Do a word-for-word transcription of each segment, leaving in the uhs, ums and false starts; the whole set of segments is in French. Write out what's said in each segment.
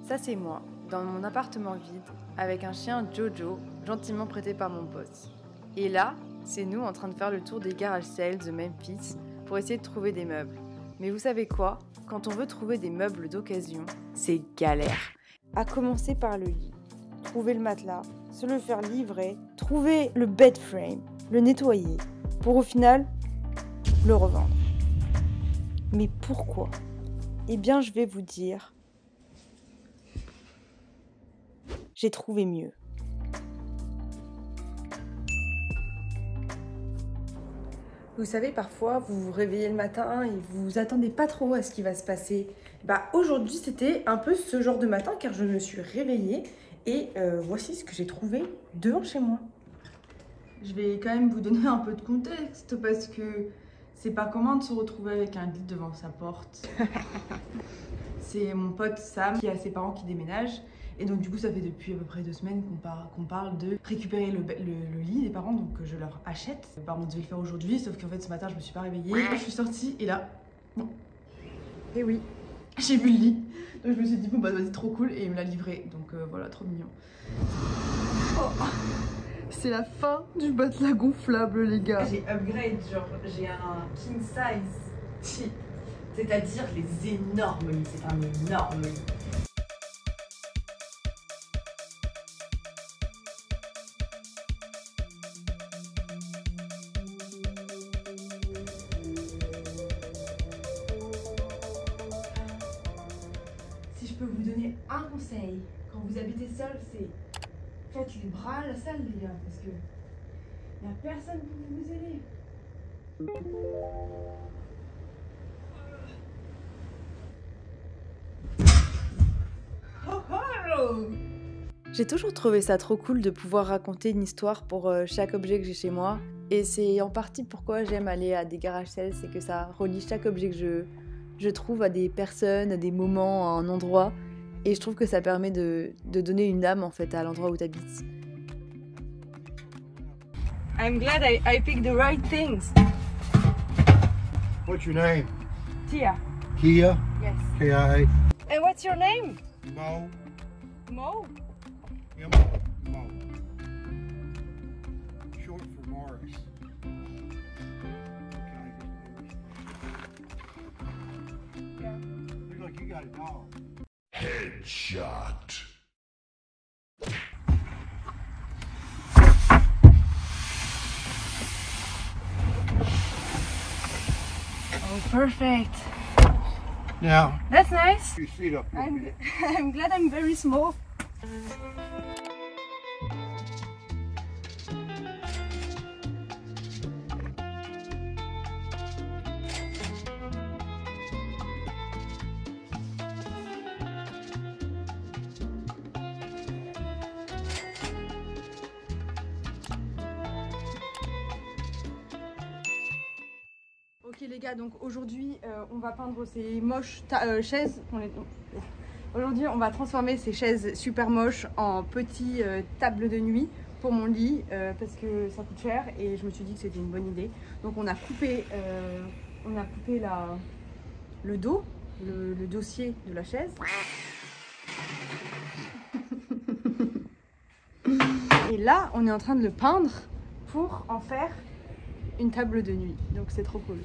Ça c'est moi, dans mon appartement vide, avec un chien Jojo, gentiment prêté par mon boss. Et là, c'est nous en train de faire le tour des garage sales de Memphis pour essayer de trouver des meubles. Mais vous savez quoi? Quand on veut trouver des meubles d'occasion, c'est galère. À commencer par le lit. Trouver le matelas, se le faire livrer, trouver le bed frame, le nettoyer, pour au final le revendre. Mais pourquoi? Eh bien, je vais vous dire, j'ai trouvé mieux. Vous savez, parfois, vous vous réveillez le matin et vous vous attendez pas trop à ce qui va se passer. Bah, aujourd'hui, c'était un peu ce genre de matin car je me suis réveillée et euh, voici ce que j'ai trouvé devant chez moi. Je vais quand même vous donner un peu de contexte parce que c'est pas commun de se retrouver avec un lit devant sa porte. C'est mon pote Sam qui a ses parents qui déménagent. Et donc du coup ça fait depuis à peu près deux semaines qu'on par, qu'on parle de récupérer le, le, le lit des parents, donc je leur achète. Bah, on devait le faire aujourd'hui, sauf qu'en fait ce matin je me suis pas réveillée, je suis sortie et là, bon, et oui, j'ai vu le lit. Donc je me suis dit bon bah vas-y, trop cool, et il me l'a livré, donc euh, voilà, trop mignon. Oh. C'est la fin du matelas gonflable les gars. J'ai upgrade, genre j'ai un king size, c'est-à-dire les énormes lits, c'est un énorme lit. Si je peux vous donner un conseil, quand vous habitez seul, c'est faites les bras à la salle les gars, parce que il n'y a personne pour vous aider. Oh oh! J'ai toujours trouvé ça trop cool de pouvoir raconter une histoire pour euh, chaque objet que j'ai chez moi. Et c'est en partie pourquoi j'aime aller à des garage sales, c'est que ça relie chaque objet que je, je trouve à des personnes, à des moments, à un endroit. Et je trouve que ça permet de, de donner une âme en fait à l'endroit où tu habites. I'm glad I, I picked the right things. What's your name? Tia. Kia? Yes. K I A. And what's your name? Mo. Mo. M Mo. Short for Morris. Yeah. Looks like you got a dog. Headshot. Oh, perfect. Now, That's nice. your feet up. I'm, I'm glad I'm very small. Ok les gars, donc aujourd'hui euh, on va peindre ces moches euh, chaises. Les... Aujourd'hui on va transformer ces chaises super moches en petites euh, tables de nuit pour mon lit euh, parce que ça coûte cher et je me suis dit que c'était une bonne idée. Donc on a coupé, euh, on a coupé la, le dos, le, le dossier de la chaise. Et là on est en train de le peindre pour en faire une table de nuit, donc c'est trop cool.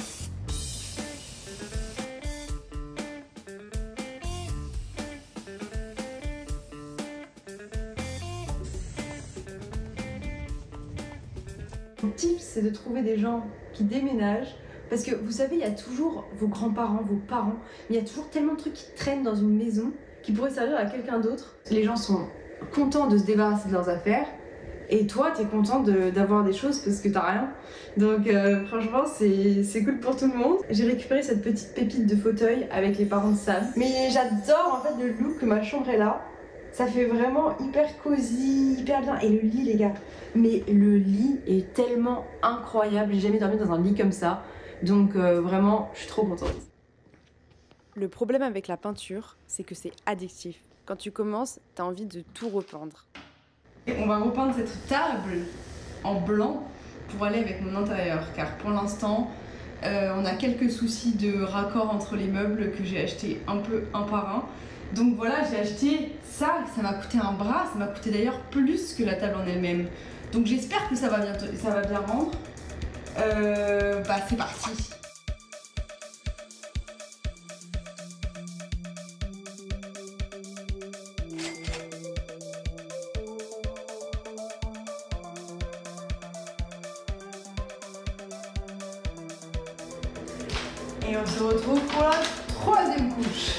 Mon tip, c'est de trouver des gens qui déménagent, parce que vous savez, il y a toujours vos grands-parents, vos parents, mais il y a toujours tellement de trucs qui traînent dans une maison qui pourraient servir à quelqu'un d'autre. Les gens sont contents de se débarrasser de leurs affaires, et toi, t'es content d'avoir des choses parce que t'as rien. Donc euh, franchement, c'est cool pour tout le monde. J'ai récupéré cette petite pépite de fauteuil avec les parents de Sam. Mais j'adore en fait le look que ma chambre est là. Ça fait vraiment hyper cosy, hyper bien. Et le lit, les gars. Mais le lit est tellement incroyable. J'ai jamais dormi dans un lit comme ça. Donc euh, vraiment, je suis trop contente. Le problème avec la peinture, c'est que c'est addictif. Quand tu commences, t'as envie de tout repeindre. Et on va repeindre cette table en blanc pour aller avec mon intérieur, car pour l'instant Euh, on a quelques soucis de raccord entre les meubles que j'ai acheté un peu un par un. Donc voilà, j'ai acheté ça, ça m'a coûté un bras, ça m'a coûté d'ailleurs plus que la table en elle-même. Donc j'espère que ça va bien, ça va bien rendre. Euh, bah c'est parti. Et on se retrouve pour la troisième couche.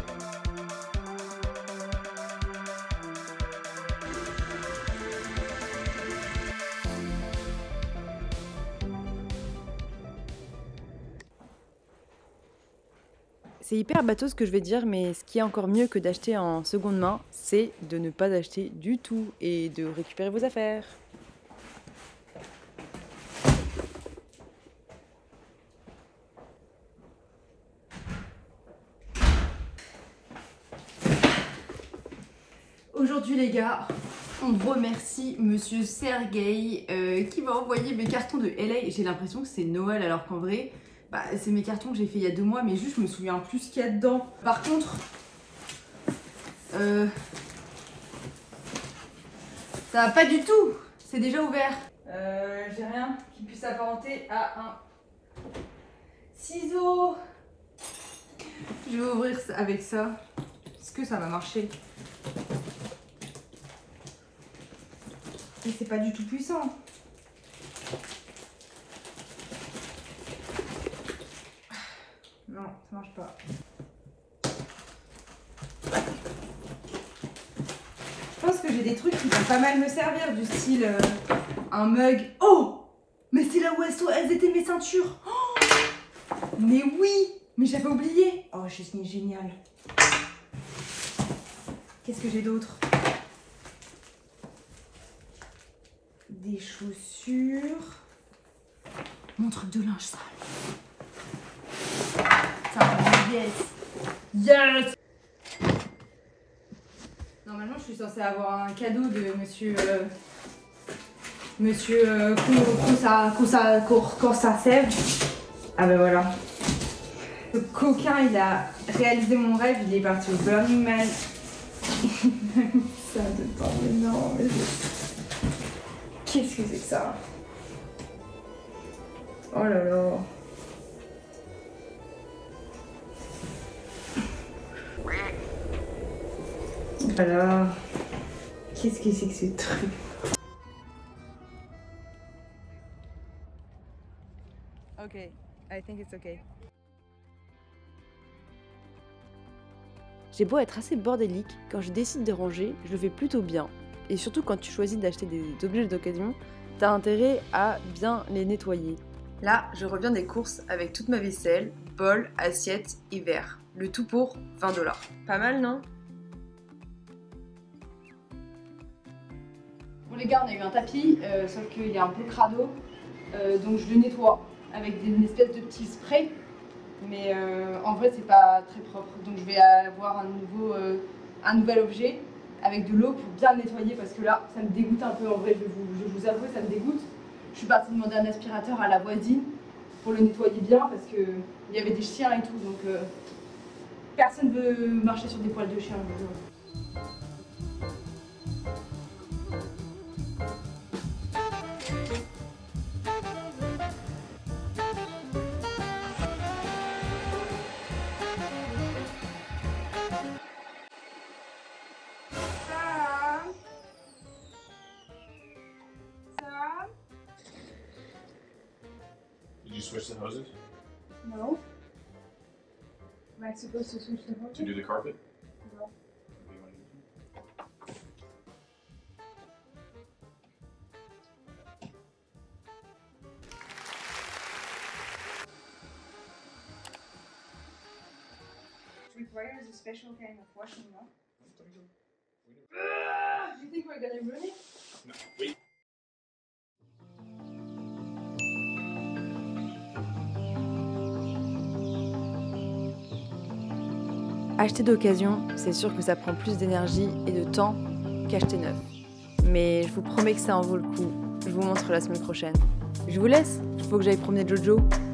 C'est hyper bateau ce que je vais dire, mais ce qui est encore mieux que d'acheter en seconde main, c'est de ne pas acheter du tout et de récupérer vos affaires. Aujourd'hui les gars, on remercie monsieur Sergei euh, qui m'a envoyé mes cartons de L A. J'ai l'impression que c'est Noël alors qu'en vrai, bah, c'est mes cartons que j'ai fait il y a deux mois, mais juste je me souviens plus ce qu'il y a dedans. Par contre, euh, ça va pas du tout, c'est déjà ouvert. Euh, j'ai rien qui puisse s'apparenter à un ciseau. Je vais ouvrir ça avec ça. Est-ce que ça va marcher? Mais c'est pas du tout puissant. Non, ça marche pas. Je pense que j'ai des trucs qui vont pas mal me servir, du style euh, un mug. Oh! Mais c'est là où elles, sont, elles étaient mes ceintures. Oh, mais oui! Mais j'avais oublié. Oh, c'est génial. Qu'est-ce que j'ai d'autre? Des chaussures. Mon truc de linge sale. Ça, yes. Yes. Normalement, je suis censée avoir un cadeau de monsieur... Euh, monsieur... Euh, Kosasev. Ah ben voilà. Le coquin, il a réalisé mon rêve. Il est parti au Burning Man. Il a mis ça dedans. Mais non, mais... Qu'est-ce que c'est que ça? Oh là là. Voilà. Qu'est-ce que c'est que ce truc? Ok, I think it's okay. J'ai beau être assez bordélique, quand je décide de ranger, je le fais plutôt bien. Et surtout quand tu choisis d'acheter des objets d'occasion, t'as intérêt à bien les nettoyer. Là, je reviens des courses avec toute ma vaisselle, bol, assiette et verre. Le tout pour vingt dollars. Pas mal, non? Bon les gars, on a eu un tapis, euh, sauf qu'il est un peu crado, euh, donc je le nettoie avec une espèce de petit spray, mais euh, en vrai c'est pas très propre, donc je vais avoir un, nouveau, euh, un nouvel objet avec de l'eau pour bien le nettoyer, parce que là ça me dégoûte un peu, en vrai je vais vous, je vais vous avouer, ça me dégoûte. Je suis partie demander un aspirateur à la voisine pour le nettoyer bien, parce qu'il y avait des chiens et tout, donc euh, personne ne veut marcher sur des poils de chien. Donc, Did you switch the hoses no. Am I supposed to switch the hose? to do the carpet? No. Okay, you wanna use It requires a special kind of washing, no? it? Do you think we're gonna ruin it? No, wait. Acheter d'occasion, c'est sûr que ça prend plus d'énergie et de temps qu'acheter neuf. Mais je vous promets que ça en vaut le coup. Je vous montre la semaine prochaine. Je vous laisse, il faut que j'aille promener Jojo.